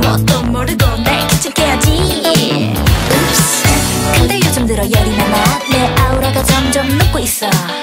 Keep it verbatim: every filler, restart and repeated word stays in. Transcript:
뭣도 모르고 날 귀찮게 하지. Oops. 근데 요즘 들어 열이 많아. 내 아우라가 점점 녹고 있어.